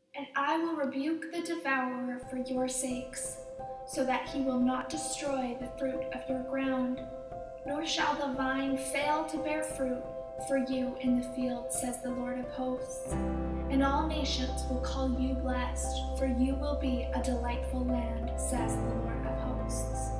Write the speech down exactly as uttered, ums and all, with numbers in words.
And I will rebuke the devourer for your sakes, so that he will not destroy the fruit of your ground, nor shall the vine fail to bear fruit for you in the field, says the Lord of hosts. And all nations will call you blessed, for you will be a delightful land, says the Lord of hosts.